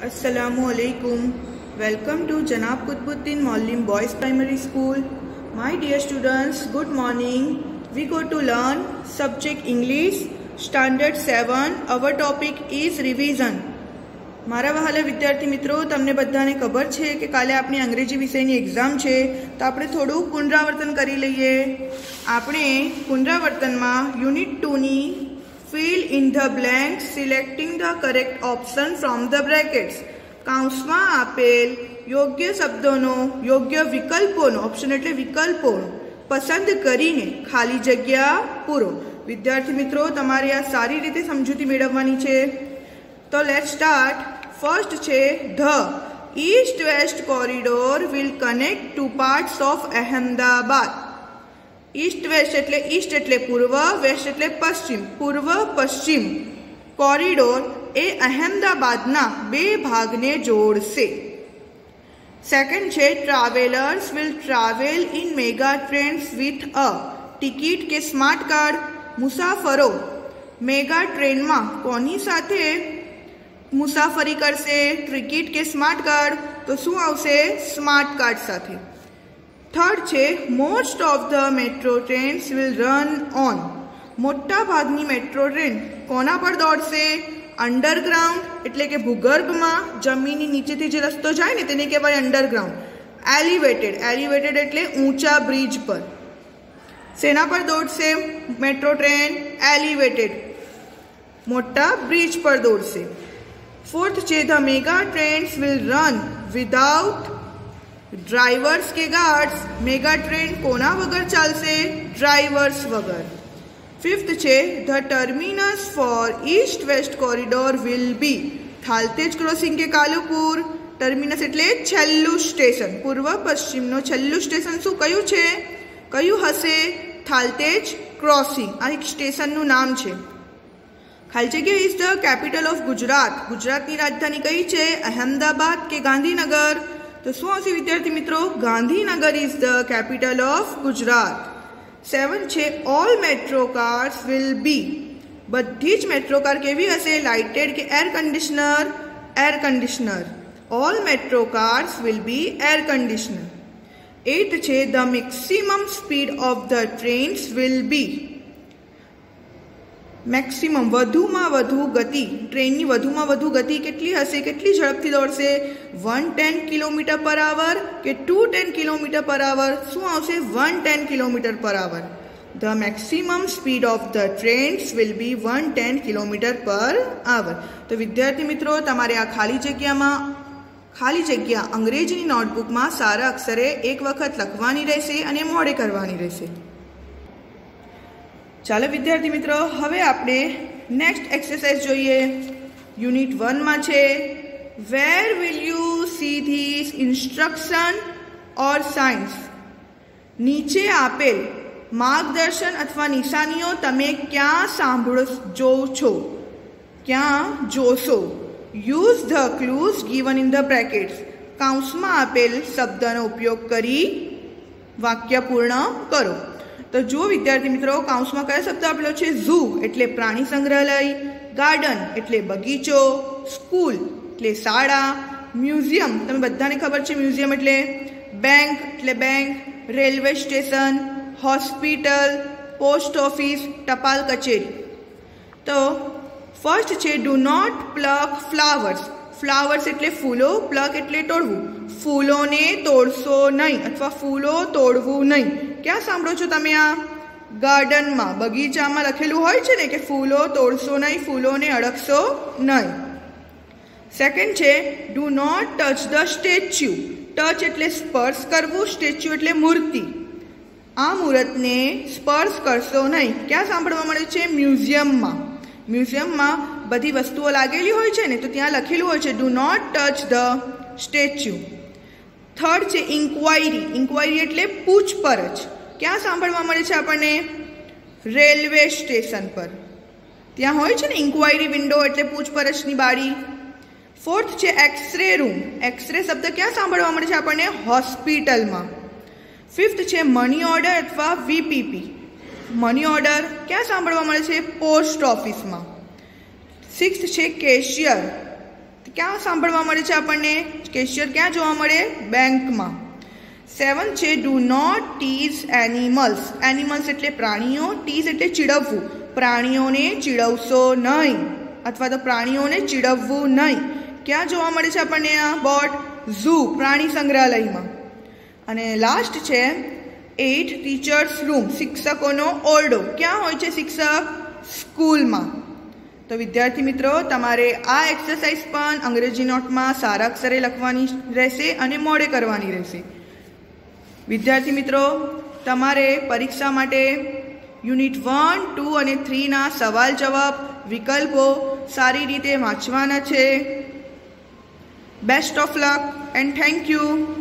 Assalamualaikum. Welcome to Janab Qutbuddin Maulim Boys Primary School. My dear students, good morning. We go to learn subject English, Standard 7. Our topic is revision. મારા વહાલા વિદ્યાર્થી મિત્રો, તમને બધાને ખબર છે કે કાલે આપણી અંગ્રેજી વિષયની એક્ઝામ છે, તો આપણે થોડું પુનરાવર્તન કરી લઈએ. આપણે પુનરાવર્તનમાં યુનિટ 2ની fill in the blanks selecting the correct option from the brackets કૌંસમાં આપેલ યોગ્ય શબ્દોનો યોગ્ય વિકલ્પોનો ઓપ્શન એટલે વિકલ્પોનો પસંદ કરીને ખાલી જગ્યા પૂરો. વિદ્યાર્થી મિત્રો, તમારે આ સારી રીતે સમજૂતી મેળવવાની છે. તો લેટ્સ સ્ટાર્ટ. ફર્સ્ટ છે the east west corridor will connect two parts of Ahmedabad. East west એટલે ઈસ્ટ એટલે પૂર્વ, વેસ્ટ એટલે પશ્ચિમ, પૂર્વ પશ્ચિમ કોરિડોર એ અહેમદાબાદના બે ભાગને જોડશે. સેકન્ડ છે travellers will travel in mega trains with a ticket કે સ્માર્ટ કાર્ડ. મુસાફરો મેગા ટ્રેનમાં કોની સાથે મુસાફરી કરશે? ટિકિટ કે સ્માર્ટ કાર્ડ? તો શું આવશે? સ્માર્ટ કાર્ડ સાથે. થર્ડ છે most of the metro trains will run on. મોટા ભાગની મેટ્રો ટ્રેન કોના પર દોડશે? અંડરગ્રાઉન્ડ એટલે કે ભૂગર્ભમાં, જમીનની નીચેથી જે રસ્તો જાય ને તેને કહેવાય અંડરગ્રાઉન્ડ. એલિવેટેડ, એલિવેટેડ એટલે ઊંચા બ્રિજ પર. શેના પર દોડશે મેટ્રો ટ્રેન? એલિવેટેડ મોટા બ્રિજ પર દોડશે. ફોર્થ છે the mega trains will run without drivers કે ગાર્ડ્સ. મેગા ટ્રેન કોના વગર ચાલશે? ડ્રાઈવર્સ વગર. ફિફ્થ છે the terminus for east west corridor will be Thaltej crossing કે કાલુપુર. ટર્મિનસ એટલે છેલ્લું સ્ટેશન, પૂર્વ પશ્ચિમનો છેલ્લું સ્ટેશન શું કયું છે? કયું હશે? થાલતેજ ક્રોસિંગ. આ એક સ્ટેશનનું નામ છે. ખાલી જગ્યા is the capital of Gujarat. ગુજરાતની રાજધાની કઈ છે? અહેમદાબાદ કે ગાંધીનગર? તો શું આવશે વિદ્યાર્થી મિત્રો? Gandhinagar is the capital of Gujarat. 7 છે all metro cars will be. બધી જ મેટ્રો કાર કેવી હશે? લાઇટેડ કે air conditioner? Air conditioner. All metro cars will be air conditioner. 8 છે the maximum speed of the trains will be. Maximum વધુમાં વધુ ગતિ, ટ્રેનની વધુમાં વધુ ગતિ કેટલી હશે? કેટલી ઝડપથી દોડશે? 110 કિલોમીટર પર આવર કે 210 કિલોમીટર પર આવર? શું આવશે? 110 kilometre per hour. The maximum speed of the trains will be 110 kilometre per hour. તો વિદ્યાર્થી મિત્રો, તમારે આ ખાલી જગ્યા અંગ્રેજીની નોટબુકમાં સારા અક્ષરે એક વખત લખવાની રહેશે અને મોડે કરવાની રહેશે. ચાલો વિદ્યાર્થી મિત્રો, હવે આપણે નેક્સ્ટ એક્સરસાઇઝ જોઈએ. યુનિટ 1માં છે where will you see this instruction or signs. નીચે આપેલ માર્ગદર્શન અથવા નિશાનીઓ તમે ક્યાં જોશો? Use the clues given in the brackets. કૌંસમાં આપેલ શબ્દનો ઉપયોગ કરી વાક્ય પૂર્ણ કરો. તો જો વિદ્યાર્થી મિત્રો, કૌંસમાં કયો શબ્દ આપેલો છે? ઝૂ એટલે પ્રાણી સંગ્રહાલય, ગાર્ડન એટલે બગીચો, સ્કૂલ એટલે શાળા, મ્યુઝિયમ તમે બધાને ખબર છે મ્યુઝિયમ એટલે, બેંક એટલે bank, railway station, hospital, post office, ટપાલ કચેરી. તો ફર્સ્ટ છે do not pluck flowers. Flowers એટલે ફૂલો, પ્લક એટલે તોડવું. ફૂલોને તોડશો નહીં અથવા ફૂલો તોડવું નહીં. ક્યાં સાંભળો છો તમે? આ ગાર્ડનમાં, બગીચામાં લખેલું હોય છે ને કે ફૂલો તોડશો નહીં, ફૂલોને અડકશો નહીં. સેકન્ડ છે do not touch the statue. Touch એટલે સ્પર્શ કરવું, સ્ટેચ્યુ એટલે મૂર્તિ. આ મૂર્તિને સ્પર્શ કરશો નહીં. ક્યાં સાંભળવા મળે છે? મ્યુઝિયમમાં. મ્યુઝિયમમાં બધી વસ્તુઓ લાગેલી હોય છે ને, તો ત્યાં લખેલું હોય છે do not touch the statue. Third છે ઇન્ક્વાયરી. ઇન્ક્વાયરી એટલે પૂછપરછ. ક્યાં સાંભળવા મળે છે આપણને? રેલવે સ્ટેશન પર. ત્યાં હોય છે ને ઇન્ક્વાયરી વિન્ડો એટલે પૂછપરછની બારી. ફોર્થ છે એક્સરે રૂમ. એક્સરે શબ્દ ક્યાં સાંભળવા મળે છે આપણને? હોસ્પિટલમાં. ફિફ્થ છે મની ઓર્ડર અથવા વીપીપી. મની ઓર્ડર ક્યાં સાંભળવા મળે છે? પોસ્ટ ઓફિસમાં. સિક્સ્થ છે કેશિયર. क्या सांभळवा मळे छे आपणने? केशियर क्या जोवा मळे? बेंकमां। 7 छे do not tease animals. Animals एटले प्राणीओ, टीज एटले चीडववू। प्राणीओने चीडवशो नहीं अथवा तो प्राणीओने चीडववू नहीं। क्या जोवा मळे छे आपणने आ बोर्ड? ઝૂ प्राणी संग्रहालयमां। अने लास्ट छे 8 टीचर्स रूम शिक्षकोनो ओरडो। क्या होय छे शिक्षक? स्कूलमां। तो विद्यार्थी मित्रों तमारे आ एक्सरसाइज पण अंग्रेजी नोटमां सारा अक्षरे लखवानी रहेशे अने मोडे करवानी रहेशे। विद्यार्थी मित्रों तमारे परीक्षा माटे यूनिट 1, 2 અને 3 ना सवाल जवाब विकल्पो सारी रीते वांचवाना छे। Best of luck and thank you.